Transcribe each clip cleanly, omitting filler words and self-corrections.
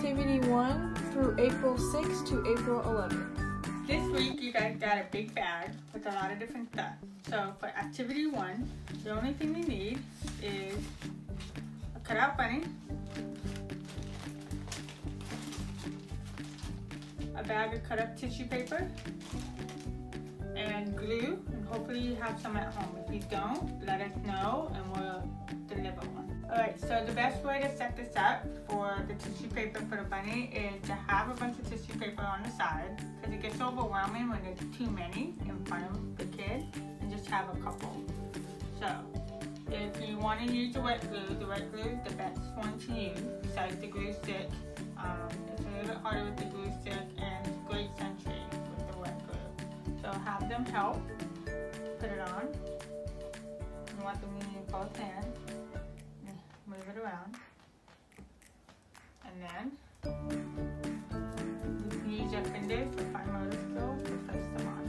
Activity 1 through April 6th to April 11th. This week you guys got a big bag with a lot of different stuff. So for Activity 1, the only thing you need is a cutout bunny, a bag of cut up tissue paper, and glue, and hopefully you have some at home. If you don't, let us know and we'll deliver one. Alright, so the best way to set this up for the tissue paper for the bunny is to have a bunch of tissue paper on the side, because it gets overwhelming when there's too many in front of the kid, and just have a couple. So if you want to use the wet glue is the best one to use besides the glue stick. It's a little bit harder with the glue stick, and it's great century with the wet glue. So have them help put it on. You want them in both hands. Move it around. And then you can use your fingers for fine motor skills to place them on.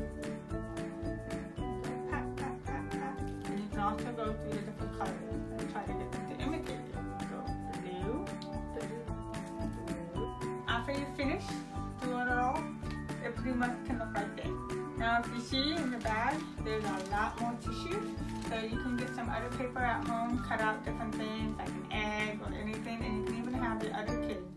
Pat, pat, pat, pat. And you can also go through the different colors and try to get them to imitate it. So blue, blue. After you finish doing it all, it pretty much can look like this. Now if you see in the bag, there's a lot more tissue. So you can get some other paper at home, cut out different things like an egg or anything, and you can even have the other kids